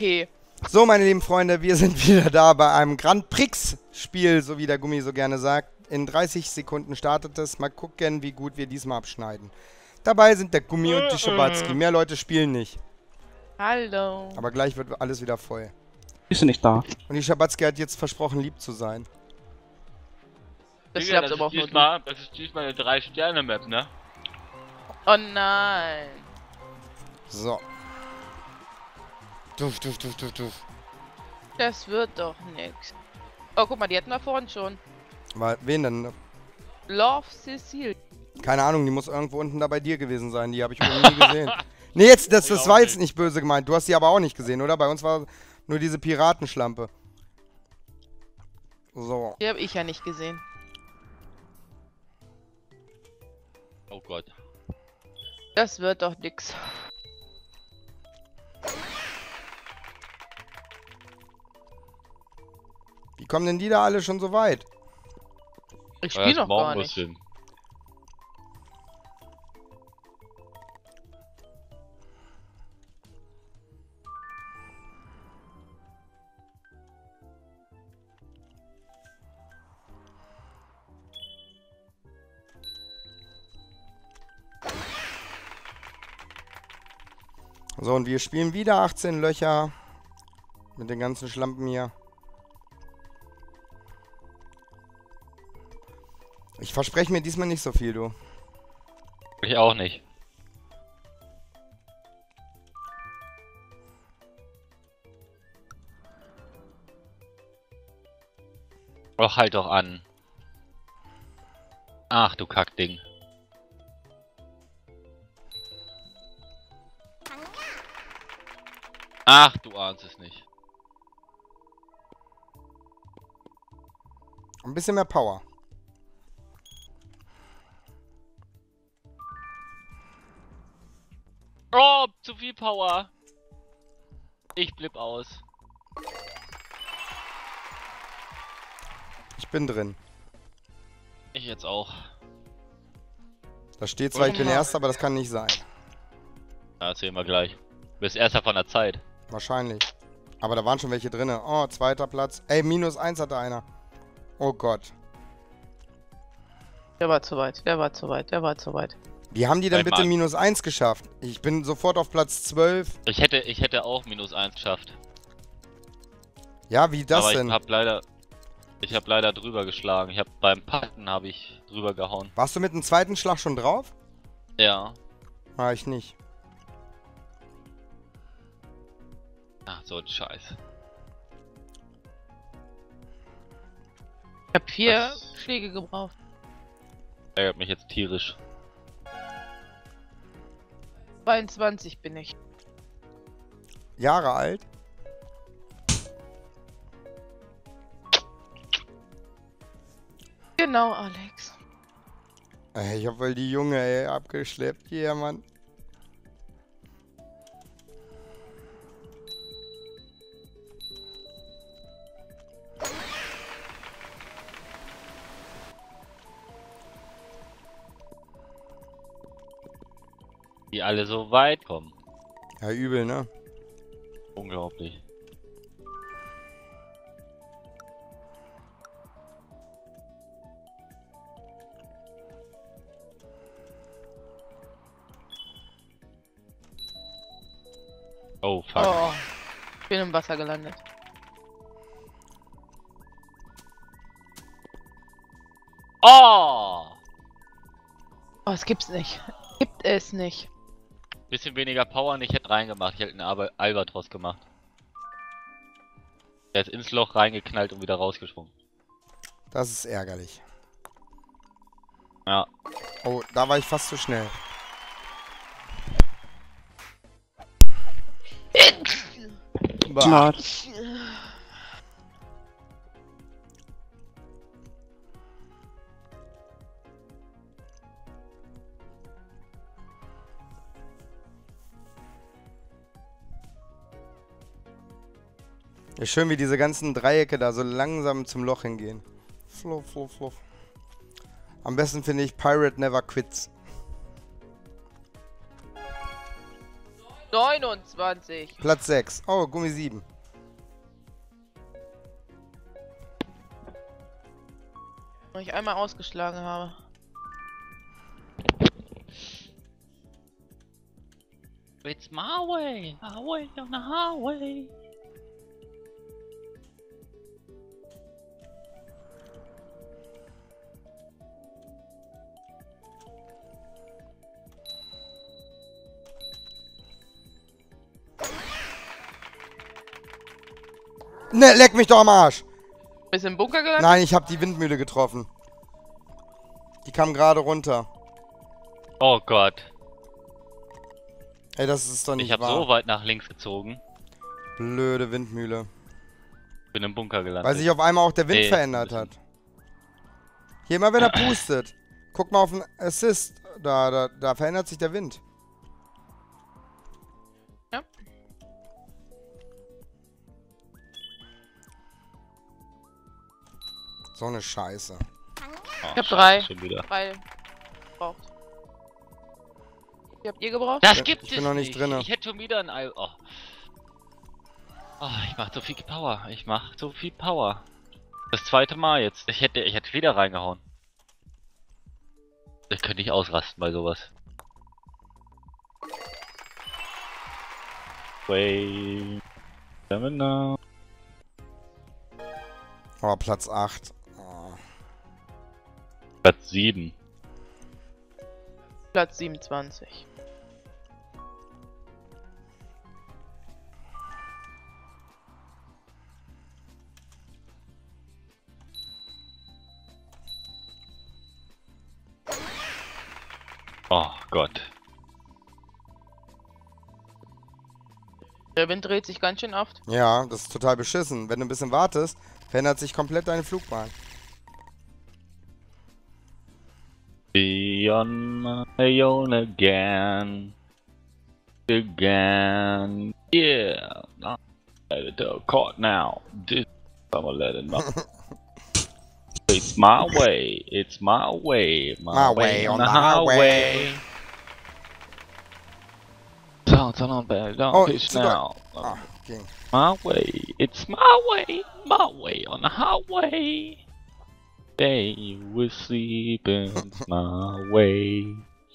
okay. So, meine lieben Freunde, wir sind wieder da bei einem Grand Prix-Spiel, so wie der Gummi so gerne sagt. In 30 Sekunden startet es. Mal gucken, wie gut wir diesmal abschneiden. Dabei sind der Gummi und die Schabatzky. Mehr Leute spielen nicht. Hallo. Aber gleich wird alles wieder voll. Bist du nicht da? Und die Schabatzky hat jetzt versprochen, lieb zu sein. Das Digga, klappt aber auch nur du. das ist diesmal eine 3-Sterne-Map, ne? Oh nein. So. Duff, duff, duff, duff, duff. Das wird doch nix. Oh, guck mal, die hatten wir vorhin schon. Wen denn? Love Cecile. Keine Ahnung, die muss irgendwo unten da bei dir gewesen sein. Die habe ich irgendwie nie gesehen. Nee, jetzt, das war jetzt nicht böse gemeint. Du hast die aber auch nicht gesehen, oder? Bei uns war nur diese Piratenschlampe. So. Die habe ich ja nicht gesehen. Oh Gott. Das wird doch nix. Wie kommen denn die da alle schon so weit? Ich spiele noch gar nicht. Hin. So, und wir spielen wieder 18 Löcher. Mit den ganzen Schlampen hier. Ich verspreche mir diesmal nicht so viel, du. Ich auch nicht. Och, halt doch an. Ach, du Kackding. Ach, du ahnst es nicht. Ein bisschen mehr Power. Oh, zu viel Power. Ich blieb aus. Ich bin drin. Ich jetzt auch. Da steht zwar, ich bin Erster, aber das kann nicht sein. Na, erzählen wir gleich. Du bist Erster von der Zeit. Wahrscheinlich. Aber da waren schon welche drin. Oh, zweiter Platz. Ey, -1 hatte einer. Oh Gott. Der war zu weit, der war zu weit, der war zu weit. Wie haben die denn bitte Mann. -1 geschafft? Ich bin sofort auf Platz 12. Ich hätte auch -1 geschafft. Ja, wie das aber denn? Ich hab leider drüber geschlagen. Beim Patten habe ich drüber gehauen. Warst du mit dem zweiten Schlag schon drauf? Ja. Ah, ich nicht. Ach, so ein Scheiß. Ich habe 4 Das Schläge gebraucht. ärgert mich jetzt tierisch. 22 bin ich. Jahre alt? Genau, Alex. Ey, ich hab wohl die Junge, ey, abgeschleppt hier, Mann. Die alle so weit kommen. Ja, übel, ne? Unglaublich. Oh, fuck. Oh, ich bin im Wasser gelandet. Oh! Oh, es gibt's nicht. Gibt es nicht. Bisschen weniger Power und ich hätte reingemacht. Ich hätte einen Albatros gemacht. Der ist ins Loch reingeknallt und wieder rausgesprungen. Das ist ärgerlich. Ja. Oh, da war ich fast zu schnell. Bah. Smart. Ja, schön, wie diese ganzen Dreiecke da so langsam zum Loch hingehen. Fluff, fluff, fluff. Am besten finde ich Pirate Never Quits. 29. Platz 6. Oh, Gummi 7. Weil ich einmal ausgeschlagen habe. It's my way on the highway. Ne, leck mich doch am Arsch. Bist du im Bunker gelandet? Nein, ich habe die Windmühle getroffen. Die kam gerade runter. Oh Gott. Ey, das ist doch nicht Ich habe wahr. so weit nach links gezogen. Blöde Windmühle. Bin im Bunker gelandet. Weil sich auf einmal auch der Wind Nee, verändert hat. Hier mal, wenn er pustet. Guck mal auf den Assist. Da verändert sich der Wind. Ja. So eine Scheiße. Oh, Ich hab 3. schon wieder. 3 gebraucht. Wie habt ihr gebraucht? Das Ich gibt bin es noch nicht nicht. drinne. Ich hätte schon wieder ein Ei. Oh. Oh, ich mach so viel Power. Ich mach so viel Power. Das zweite Mal jetzt. Ich hätte wieder reingehauen. Ich könnte nicht ausrasten bei sowas. Wait. Stamina. Oh, Platz 8. Oh. Platz 7. Platz 27. Oh Gott. Der Wind dreht sich ganz schön oft. Ja, das ist total beschissen. Wenn du ein bisschen wartest, verändert sich komplett deine Flugbahn. Be on my own again. Again. Yeah. Not caught now. This I'm gonna let it know. It's my way. It's my way. My way on the highway. Sounds on bad. Don't Oh, fish super. now. Ah, ging. My way. It's my way. My way on the highway. They were sleeping. It's my way.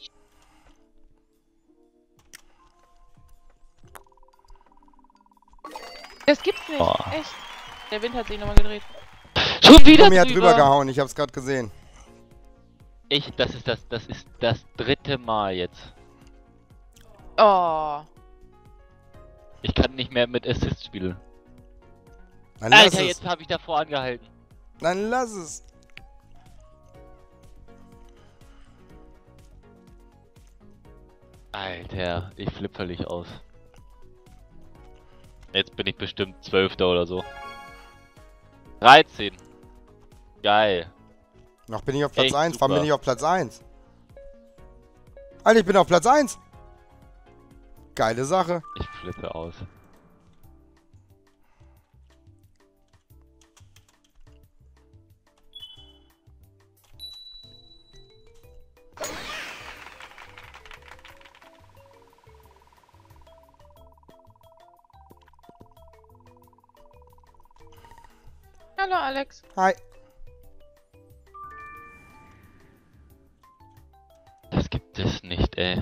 Das gibt's nicht. Oh. Echt. Der Wind hat sich nochmal gedreht. Schon wieder Gummi hat drüber gehauen, ich hab's gerade gesehen. Das ist das dritte Mal jetzt. Oh. Ich kann nicht mehr mit Assist spielen. Dann lass Alter, es. jetzt habe ich davor angehalten. Dann lass es. Alter, ich flipp völlig aus. Jetzt bin ich bestimmt 12. oder so. 13. Geil. Noch bin ich auf Platz Echt 1. Warum super. bin ich auf Platz 1? Alter, ich bin auf Platz 1. Geile Sache. Ich flippe aus. Hallo Alex. Hi. Das gibt es nicht, ey.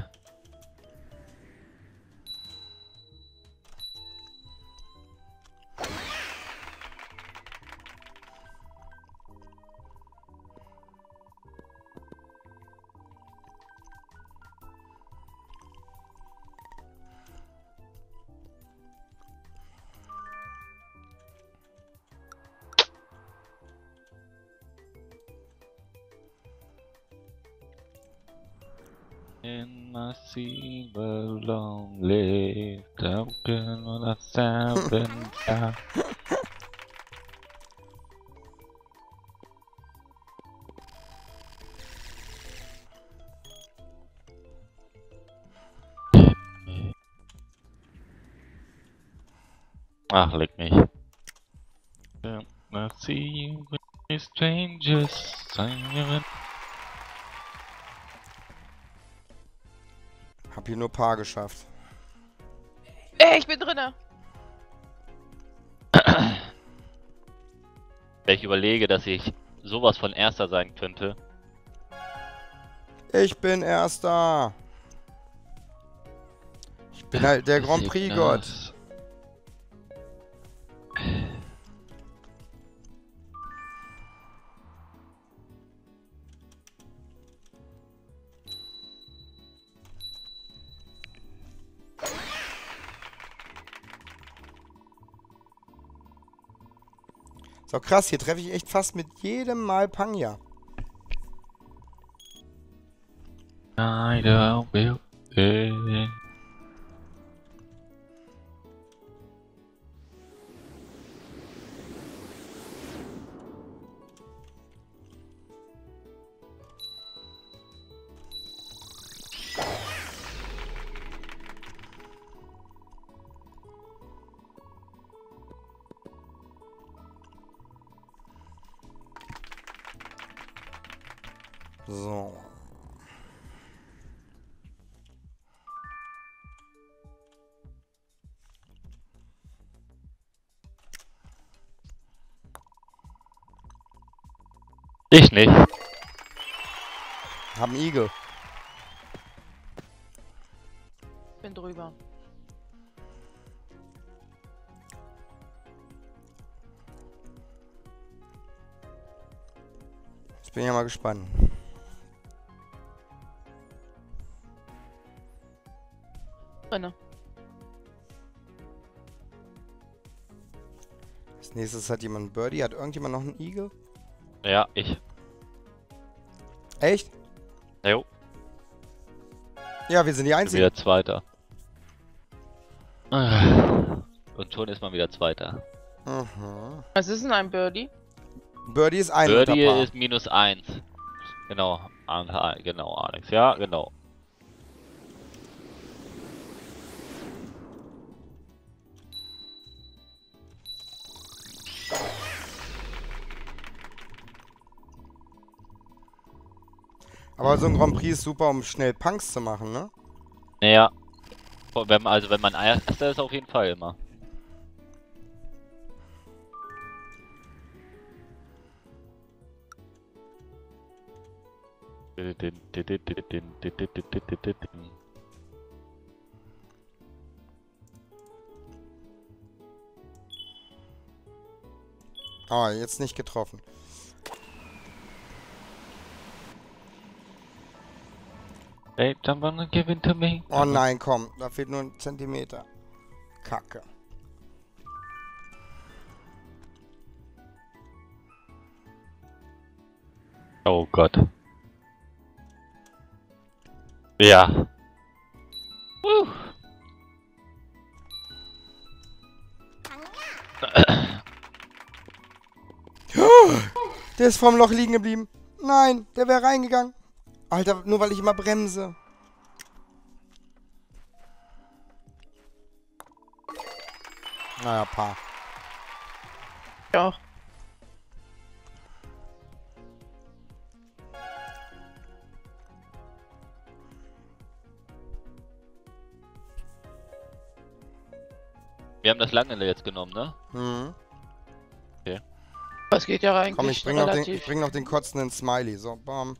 In my sea lonely token on a seven down. Ach, leck mich. I see you with strangers singing. Hab hier nur Paar geschafft. Ey, ich bin drinne. Wenn ich überlege, dass ich sowas von Erster sein könnte. Ich bin Erster. Ich bin halt der Grand Prix-Gott. So krass, hier treffe ich echt fast mit jedem Mal Pangea. I will be. So. Ich nicht. Haben Igel. Bin drüber. Jetzt bin ich ja mal gespannt. Drinne. Als nächstes hat jemand einen Birdie. Hat irgendjemand noch einen Igel? Ja, ich. Echt? Jo, Ja, wir sind die bin Einzigen. wieder Zweiter. Und schon ist man wieder Zweiter. Mhm. Was ist denn ein Birdie? Birdie ist ein unter Birdie Par. ist -1. Genau, genau, Alex. Ja, genau. Aber so ein Grand Prix ist super, um schnell Punks zu machen, ne? Naja. Wenn man Erster ist, auf jeden Fall immer. Oh, jetzt nicht getroffen. Hey, don't wanna give in to me. Oh nein, komm. Da fehlt nur ein Zentimeter. Kacke. Oh Gott. Ja. Der ist vorm Loch liegen geblieben. Nein, der wäre reingegangen. Alter, nur weil ich immer bremse. Naja, Paar. Ja. Wir haben das lange jetzt genommen, ne? Mhm. Das geht ja eigentlich Komm, ich bring noch den kotzenden Smiley. So, bam.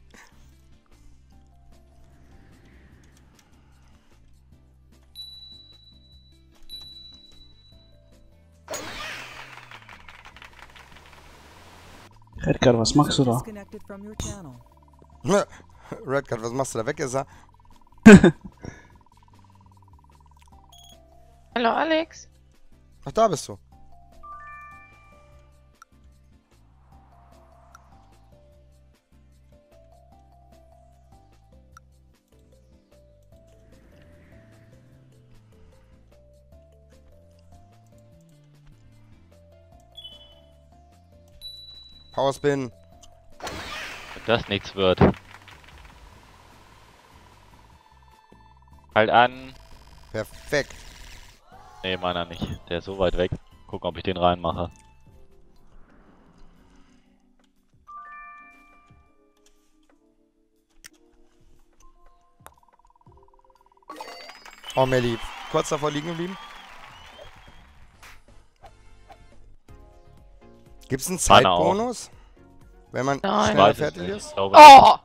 Edgar, was machst du da? Disconnected from your channel. Redcard, was machst du da? Weg ist er. Hallo Alex. Ach, da bist du. Powerspin. Wenn das nichts wird. Halt an. Perfekt. Nee, meiner nicht. Der ist so weit weg. Gucken, ob ich den reinmache. Oh, Melli. kurz davor liegen geblieben. Gibt's einen Meiner auch. Zeitbonus? Wenn man Nein. schneller Weiß es fertig nicht. ist? Ich glaube, Oh!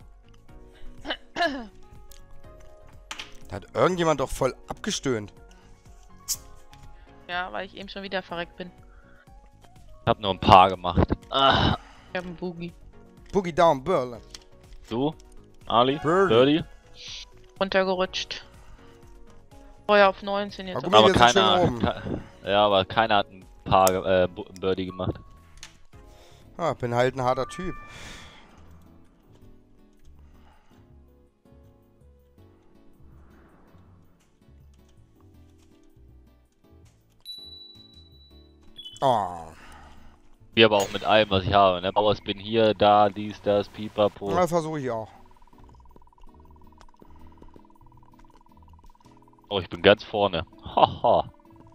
Da hat irgendjemand doch voll abgestöhnt. Ja, weil ich eben schon wieder verreckt bin. ich habe nur ein paar gemacht. Ah. Ich habe einen Boogie. Boogie down, Berlin. Du? Ali? Birdie. Birdie? Runtergerutscht. Vorher auf 19 jetzt. Aber auf- guck mal, Aber wir sind keiner, schön oben. ja, aber keiner hat ein paar Birdie gemacht. Ah, bin halt ein harter Typ. Oh. Wie aber auch mit allem, was ich habe. Ne? Bauers bin hier, da, dies, das, pipapo. Das versuche ich auch. Oh, ich bin ganz vorne. Haha.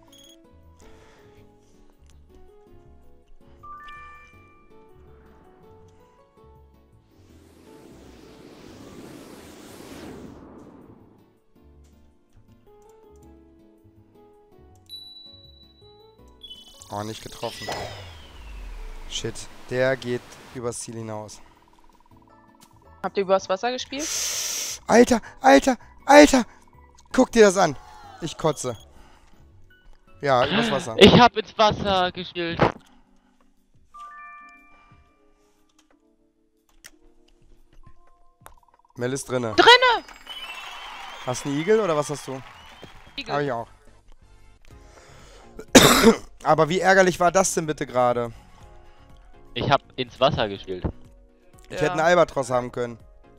Oh, nicht getroffen. Shit, der geht übers Ziel hinaus. Habt ihr übers Wasser gespielt? Alter, Alter, Alter! Guck dir das an. Ich kotze. Ja, übers Wasser. Ich hab ins Wasser gespielt. Mel ist drinne. Drinne! Hast du einen Igel oder was hast du? Igel. Hab ich auch. Aber wie ärgerlich war das denn bitte gerade? Ich hab ins Wasser gespielt. Ich hätte einen Albatros haben können.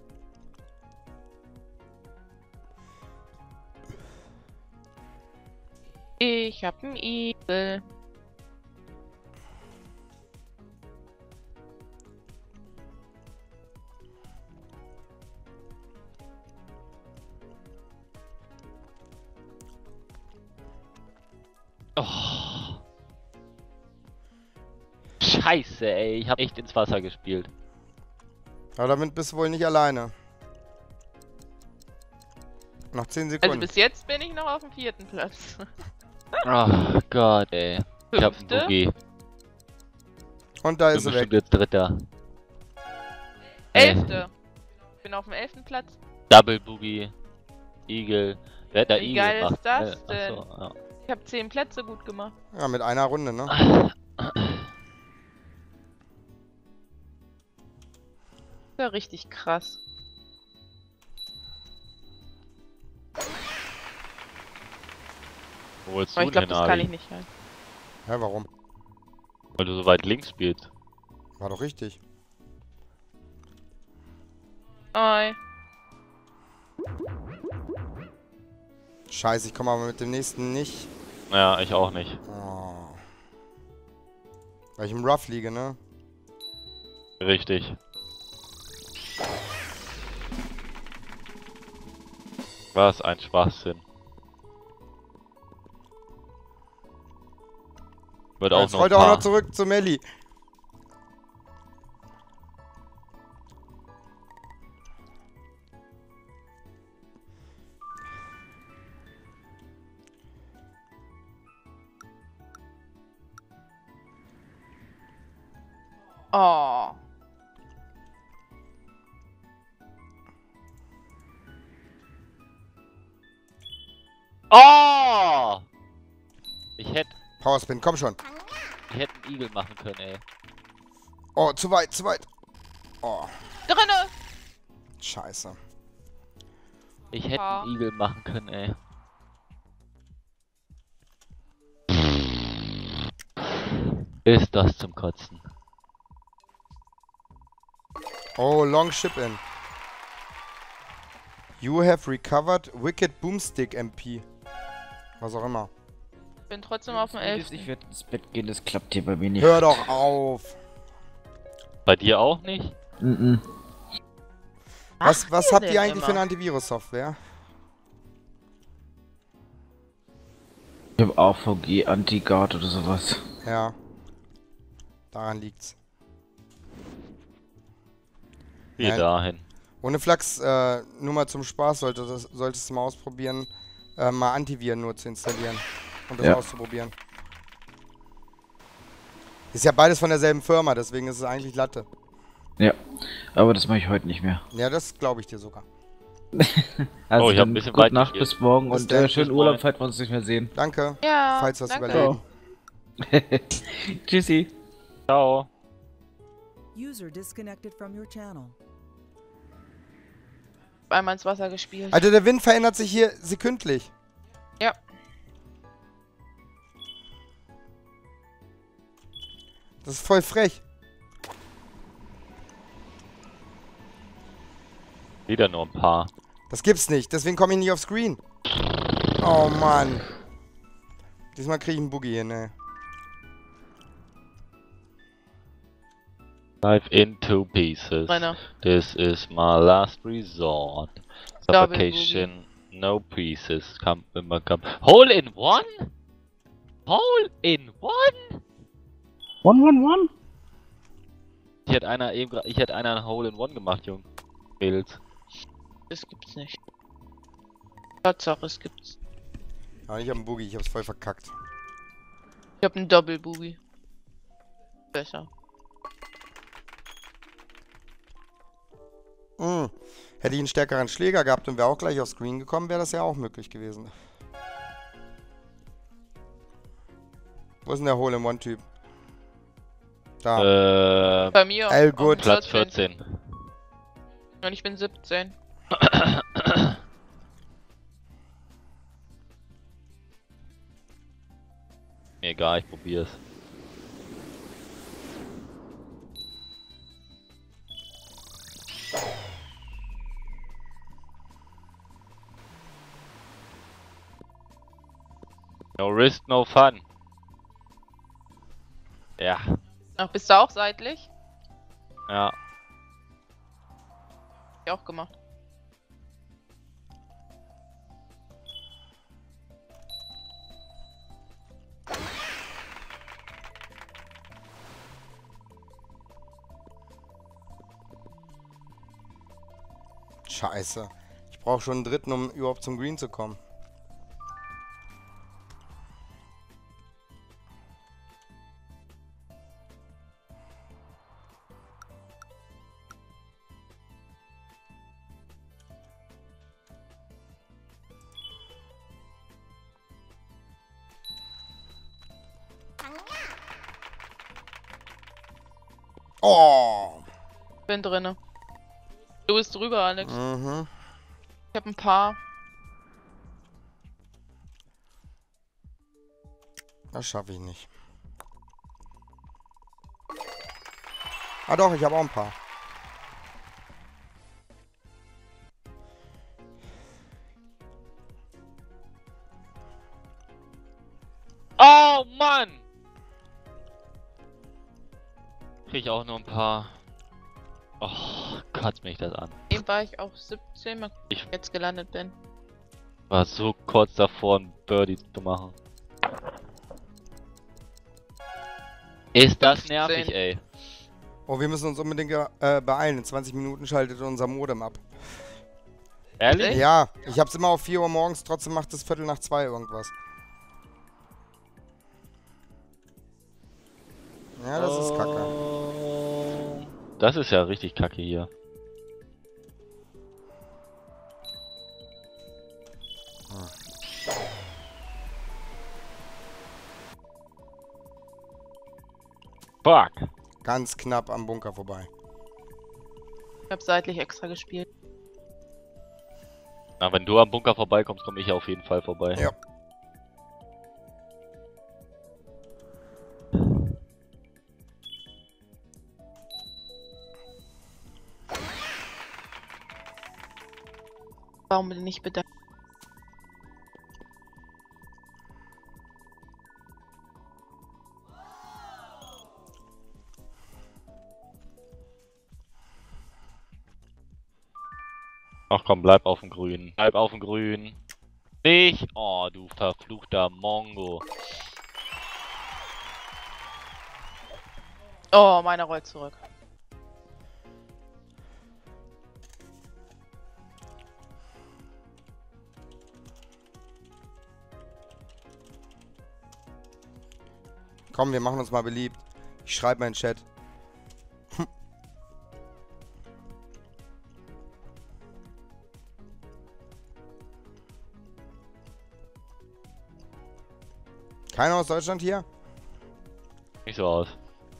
Ich hab einen Igel. Oh. Scheiße, ey. Ich hab echt ins Wasser gespielt. Aber damit bist du wohl nicht alleine. Noch 10 Also Sekunden. bis jetzt bin ich noch auf dem 4. Platz. Oh Gott, ey. Ich hab einen 5. Boogie. Und da Ich ist bin er weg. bestimmt jetzt Dritter. 11. Bin auf dem 11. Platz. Double Boogie. Igel. Wer hat da Wie Igel geil gemacht? ist das Ach denn? so, ja. Ich habe 10 Plätze gut gemacht. Ja, mit einer Runde, ne? Das ist ja richtig krass. Wo willst du Aber ich glaube, denn, das kann Ali? ich nicht halten. Ja, warum? Weil du so weit links spielst. War doch richtig. Oi. Scheiße, ich komme aber mit dem nächsten nicht. Ja, ich auch nicht. Oh. Weil ich im Rough liege, ne? Richtig. Was ein Schwachsinn. Wird auch Jetzt noch ein wollte auch paar. noch zurück zu Melli. Oh. Oh! Ich hätte Powerspin, komm schon. einen Igel machen können, ey. Oh, zu weit, zu weit. Oh, Drinne! scheiße. Ich hätte Ja. einen Igel machen können, ey. Ist das zum Kotzen. Oh, long ship in. You have recovered Wicked Boomstick MP. Was auch immer. Bin trotzdem auf dem 11. Ich werde ins Bett gehen, das klappt hier bei mir nicht. Hör doch auf. Bei dir auch nicht? Mhm. Was ihr habt ihr denn eigentlich für eine immer? Antivirus-Software? Ich habe AVG, Anti-Guard oder sowas. Ja. Daran liegt's. Geh Nein. dahin. Ohne Flachs, nur mal zum Spaß solltest du mal ausprobieren. mal Antiviren nur zu installieren und das Ja. auszuprobieren. Ist ja beides von derselben Firma, deswegen ist es eigentlich Latte. Ja, aber das mache ich heute nicht mehr. Ja, das glaube ich dir sogar. Also Oh, ich hab dann ein bisschen gute weit Nacht, gespielt. bis morgen Bis und dann. schönen Bis Urlaub, morgen. falls wir uns nicht mehr sehen. Danke, Ja, falls was danke. überlegen. Tschüssi. Ciao. User disconnected from your channel. Einmal ins Wasser gespielt. Alter, der Wind verändert sich hier sekündlich. Ja. Das ist voll frech. Wieder nur ein paar. Das gibt's nicht, deswegen komme ich nicht auf Screen. Oh Mann. Diesmal kriege ich einen Boogie hin, ey. Life in 2 pieces. Renner. This is my last resort. Double Suffocation, no pieces. Come, come. Hole in one? Hole in one? 111? Ich hätte einer eben ich hätte einer ein Hole in one gemacht, Junge. Mädels. Das gibt's nicht. Tatsache, es gibt's. Ah, ich habe einen Boogie, ich hab's voll verkackt. Ich hab einen Double Boogie. Besser. Hätte ich einen stärkeren Schläger gehabt und wäre auch gleich auf Screen gekommen, wäre das ja auch möglich gewesen. Wo ist denn der Hole-in-One-Typ? Da. Bei mir. All auf good. dem Platz 14. Und ich bin 17. Mir egal, ich probier's. No risk, no fun. Ja, Ach, bist du auch seitlich? ja. Hab ich auch gemacht. Scheiße. Ich brauche schon einen dritten, um überhaupt zum Green zu kommen. Oh! Bin drinne. Du bist drüber, Alex. Mhm. Ich hab ein paar. Das schaffe ich nicht. Ah doch, ich habe auch ein paar. Oh Mann! Krieg ich auch nur ein paar. Oh, kotzt mich das an. Eben war ich auf 17, mal gucken, Ich- wo ich jetzt gelandet bin. War so kurz davor, ein Birdie zu machen. Ist das 15. nervig, ey. Oh, wir müssen uns unbedingt beeilen. In 20 Minuten schaltet unser Modem ab. Ehrlich? Echt? Ja, ich hab's immer auf 4 Uhr morgens, trotzdem macht es Viertel nach 2 irgendwas. Ja, das ist kacke. Oh. Das ist ja richtig kacke hier. Fuck. Ganz knapp am Bunker vorbei. Ich hab seitlich extra gespielt. Na, wenn du am Bunker vorbeikommst, komme ich auf jeden Fall vorbei. Ja. Warum bin ich nicht bedankt? Ach komm, bleib auf dem Grün. Bleib auf dem Grün. Nicht? Oh, du verfluchter Mongo. Oh, meiner rollt zurück. Komm, wir machen uns mal beliebt. Ich schreibe mal in den Chat. Keiner aus Deutschland hier? Nicht so aus.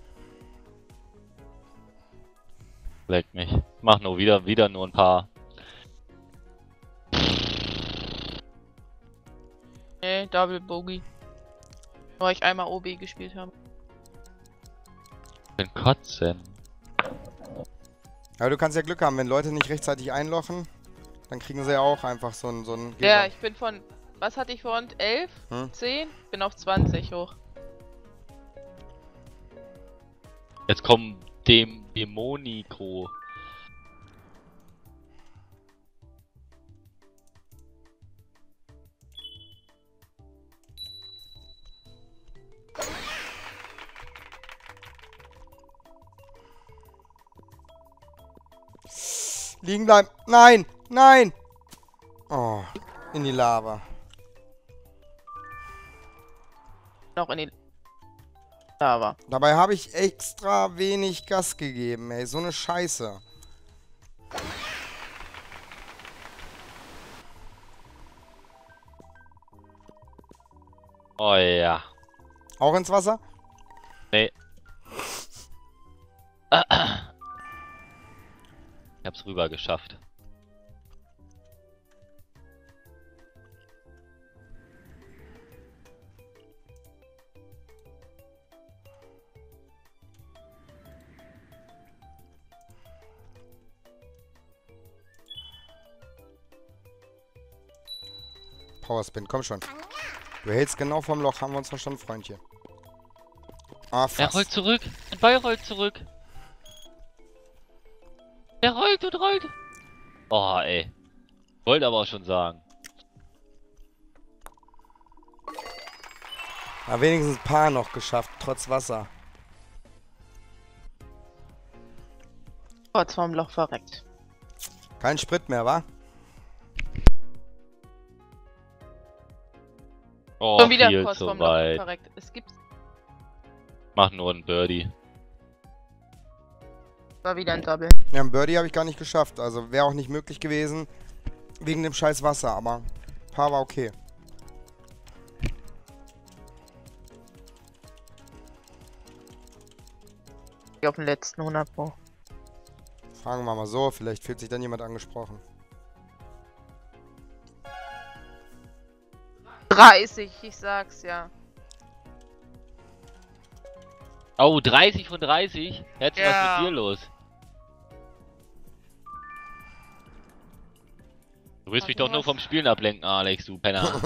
Leckt mich. Mach nur wieder nur ein paar. Nee, Double Bogey. Nur ich einmal OB gespielt habe. Bin kotzen. Aber du kannst ja Glück haben, wenn Leute nicht rechtzeitig einlochen, dann kriegen sie ja auch einfach so ein Ja, ich bin von... Was hatte ich vorhin? 11? Hm? 10? Bin auf 20 hoch. Jetzt kommt dem Demoniko. Liegen bleiben. Nein! Nein! Oh, in die Lava. Noch in die Lava. Dabei habe ich extra wenig Gas gegeben, ey. So eine Scheiße. Oh ja. Auch ins Wasser? Nee. Ich hab's rüber geschafft. Powerspin, komm schon. Du hältst genau vom Loch, haben wir uns verstanden, Freundchen. Ah, Er fast. rollt zurück. Ein Ball rollt zurück. Der rollt und rollt. Oh, ey. Wollte aber auch schon sagen. Na, wenigstens ein paar noch geschafft, trotz Wasser. Kurz vorm Loch verreckt. Kein Sprit mehr, wa? Oh, Schon wieder viel kurz zu vorm Loch weit. verreckt. Es gibt... Mach nur ein Birdie. War wieder ein Double. Ja, ein Birdie habe ich gar nicht geschafft. Also wäre auch nicht möglich gewesen. Wegen dem scheiß Wasser, aber ein paar war okay. Auf den letzten 100 Pro. Fragen wir mal so, vielleicht fühlt sich dann jemand angesprochen. 30, ich sag's ja. Oh, 30 von 30? Jetzt Ja. was mit dir los? Du willst mich doch nur vom Spielen ablenken, Alex, du Penner.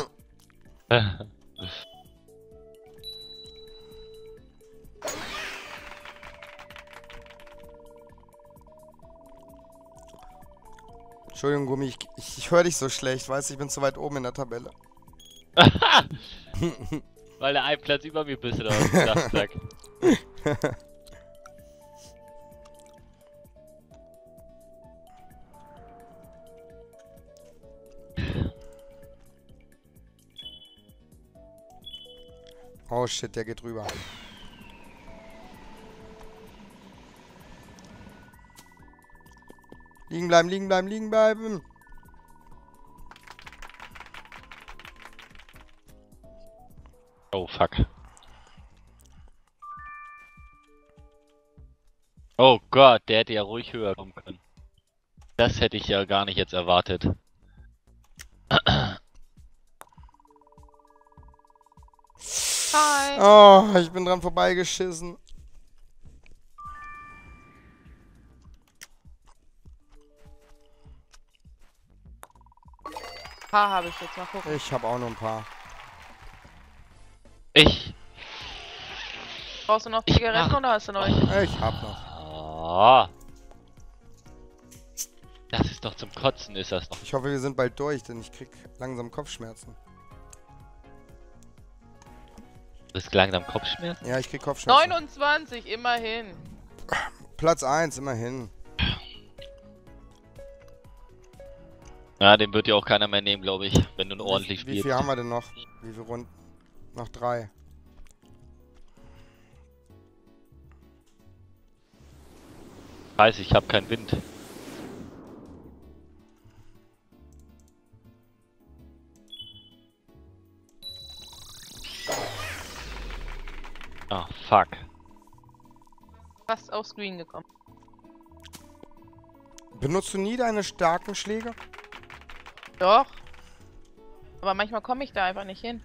Entschuldigung, Gummi, ich höre dich so schlecht, weißt du, ich bin zu weit oben in der Tabelle. Weil du einen Platz über mir bist, oder was? Zack. Oh shit, der geht rüber. Liegen bleiben, liegen bleiben, liegen bleiben. Oh, fuck. Oh Gott, der hätte ja ruhig höher kommen können. Das hätte ich ja gar nicht jetzt erwartet. Hi. Oh, ich bin dran vorbeigeschissen. Paar habe ich jetzt mal gucken. Ich habe auch nur ein paar. Ich. Brauchst du noch Ich Zigaretten mach- oder hast du noch? Ich hab noch. Ah. Das ist doch zum Kotzen, ist das doch. Ich hoffe, wir sind bald durch, denn ich krieg langsam Kopfschmerzen. Du bist langsam Kopfschmerzen? Ja, ich krieg Kopfschmerzen. 29, immerhin. Platz 1, immerhin. Ja, den wird ja auch keiner mehr nehmen, glaube ich, wenn du ordentlich Wie spielst. viel haben wir denn noch? Wie viele Runden? Noch 3. Scheiße, ich habe keinen Wind. Ah, fuck. Fast aufs Green gekommen. Benutzt du nie deine starken Schläge? Doch. Aber manchmal komme ich da einfach nicht hin.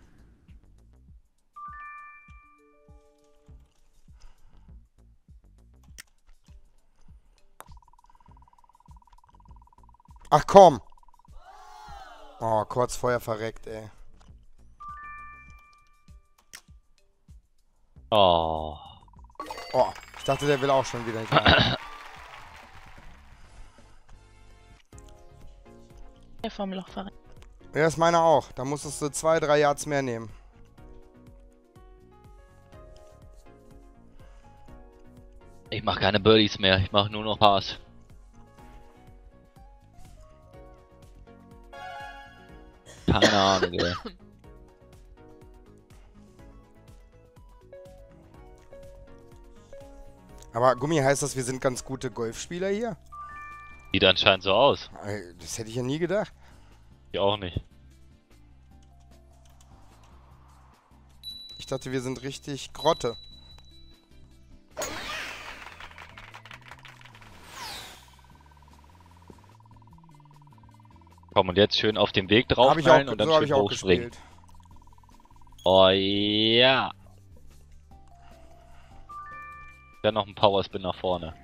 Ach komm! Oh, kurz vorher verreckt, ey. Oh. Oh, ich dachte, der will auch schon wieder nicht rein. Der vom Loch verrennt. Ja, ist meiner auch. Da musstest du 2, 3 Yards mehr nehmen. Ich mach keine Birdies mehr, ich mach nur noch Pass. Keine Ahnung, ey. Aber Gummi, heißt das, wir sind ganz gute Golfspieler hier? Sieht anscheinend so aus. Das hätte ich ja nie gedacht. Ich auch nicht. Ich dachte, wir sind richtig Grotte. Komm, und jetzt schön auf dem Weg drauf Hab ich auch, und dann so habe schön ich auch hochspringen. gespielt. Oh ja. Dann noch ein Powerspin nach vorne.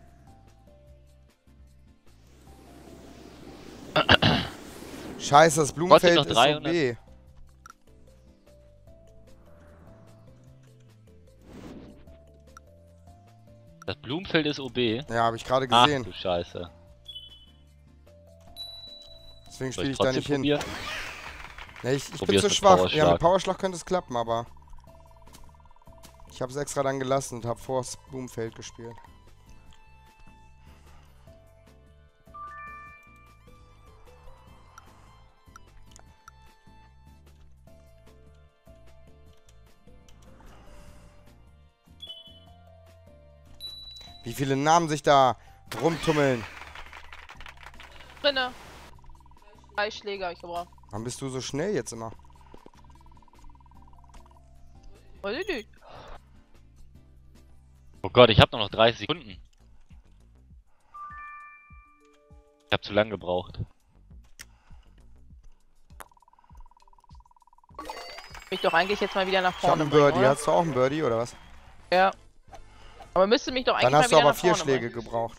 Scheiße, das Blumenfeld noch ist 300. OB. Das Blumenfeld ist OB. Ja, habe ich gerade Ach gesehen. du Scheiße. Deswegen Soll spiele ich ich da trotzdem nicht hin. probieren? Nee, ich bin Probier's zu mit schwach. Ja, Powerschlag. mit Powerschlag könnte es klappen, aber... Ich habe es extra dann gelassen und habe vor das Blumenfeld gespielt. Wie viele Namen sich da rumtummeln. Drinne. 3 Schläge habe ich gebraucht. Wann bist du so schnell jetzt immer? Weiß ich nicht. Oh Gott, ich habe nur noch 30 Sekunden. Ich habe zu lange gebraucht. Mich doch eigentlich jetzt mal wieder nach Ich habe vorne einen bringen, Birdie. oder? Hast du auch einen Birdie oder was? Ja. Aber müsste mich doch eigentlich Dann mal hast du wieder aber nach 4 vorne Schläge bringen. gebraucht.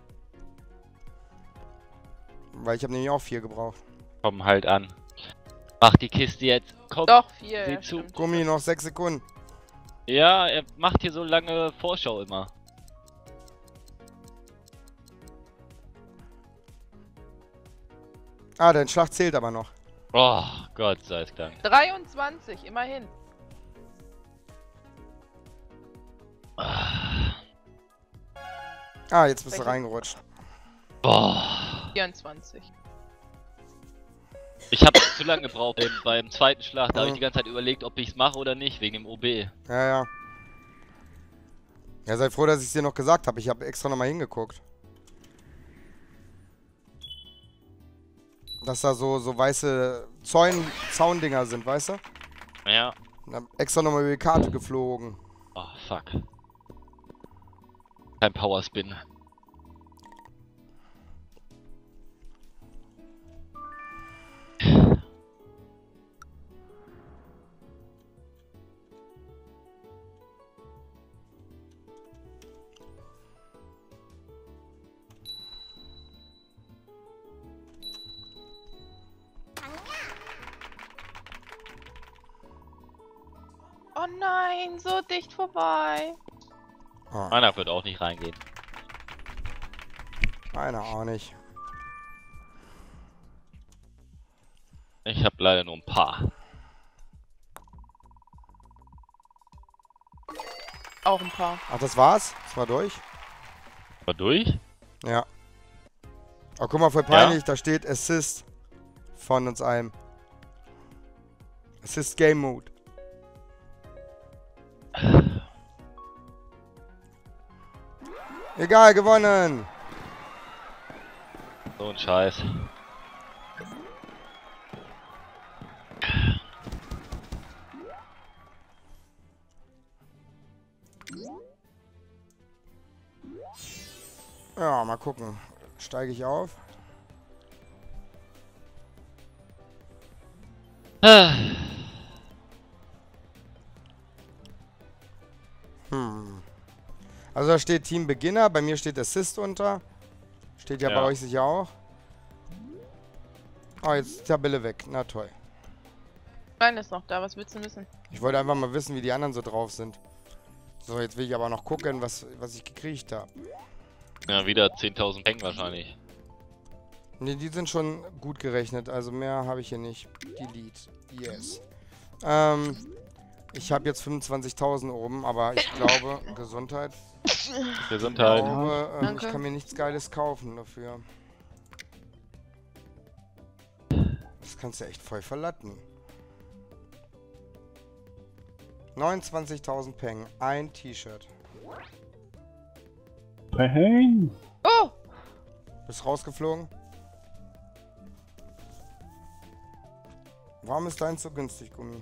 Weil ich habe nämlich auch 4 gebraucht. Komm halt an. Mach die Kiste jetzt. Komm. Doch, 4. Sieh Ja, zu. stimmt. Gummi, noch 6 Sekunden. Ja, er macht hier so lange Vorschau immer. Ah, dein Schlag zählt aber noch. Oh Gott sei es Dank. 23, immerhin. Ah, jetzt bist du Welche? reingerutscht. Boah. 24. Ich habe zu lange gebraucht beim zweiten Schlag. Da habe ich die ganze Zeit überlegt, ob ich es mache oder nicht, wegen dem OB. Ja, ja. Ja, sei froh, dass ich es dir noch gesagt habe. Ich habe extra nochmal hingeguckt. Dass da so weiße Zaundinger sind, weißt du? Ja. Und hab extra nochmal über die Karte geflogen. Oh fuck. Kein Powerspin. Oh nein, so dicht vorbei. Ah, Meiner wird auch nicht reingehen. einer auch nicht. Ich habe leider nur ein paar. Auch ein paar. Ach, das war's? Das war durch? War durch? Ja. Oh, guck mal, voll peinlich. Da steht Assist von uns einem. Assist Game Mode. Egal, gewonnen. So ein Scheiß. Ja, mal gucken. Steige ich auf? Also da steht Team Beginner, bei mir steht Assist unter. Steht ja, Ja. bei euch sicher auch. Oh, jetzt ist die Tabelle weg. Na toll. Nein, ist noch da. Was willst du wissen? Ich wollte einfach mal wissen, wie die anderen so drauf sind. So, jetzt will ich aber noch gucken, was ich gekriegt habe. Ja, wieder 10.000 Peng wahrscheinlich. Ne, die sind schon gut gerechnet. Also mehr habe ich hier nicht. Delete. Yes. Ich habe jetzt 25.000 oben, aber ich glaube, Gesundheit. Gesundheit. Ich glaube, ich Danke. kann mir nichts Geiles kaufen dafür. Das kannst du echt voll verlatten. 29.000 Peng. Ein T-Shirt. Peng. Oh! Bist rausgeflogen? Warum ist deins so günstig, Gummi?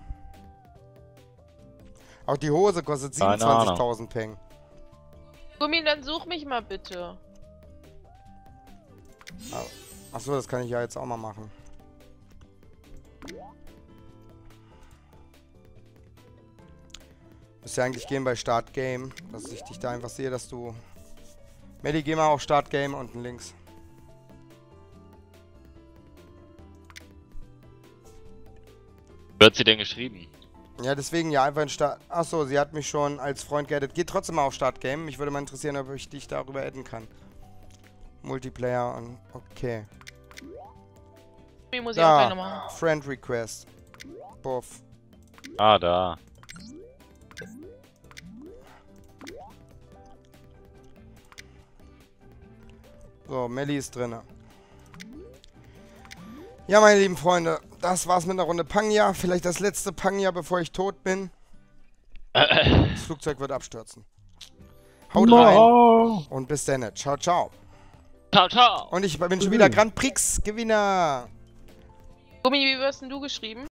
Auch die Hose kostet Keine Ahnung. 27.000 Peng. Gummi, dann such mich mal bitte. Achso, das kann ich ja jetzt auch mal machen. Müsste ja eigentlich gehen bei Start Game, dass ich dich da einfach sehe, dass du... Melli, geh mal auf Start Game unten links. Wie hat sie denn geschrieben? Ja, deswegen ja einfach in Start... Achso, sie hat mich schon als Freund geaddet. Geht trotzdem mal auf Start Game. Mich würde mal interessieren, ob ich dich darüber adden kann. Multiplayer und... Okay. Gummi muss ich auch gleich noch Da, machen. Friend Request. Buff. Ah, da. So, Melli ist drinne. Ja, meine lieben Freunde, das war's mit einer Runde Pangea. Vielleicht das letzte Pangea, bevor ich tot bin. Das Flugzeug wird abstürzen. Haut rein und bis dann. Ciao, ciao. Ciao, ciao. Und ich bin schon wieder Grand Prix Gewinner. Gummi, wie wirst denn du geschrieben?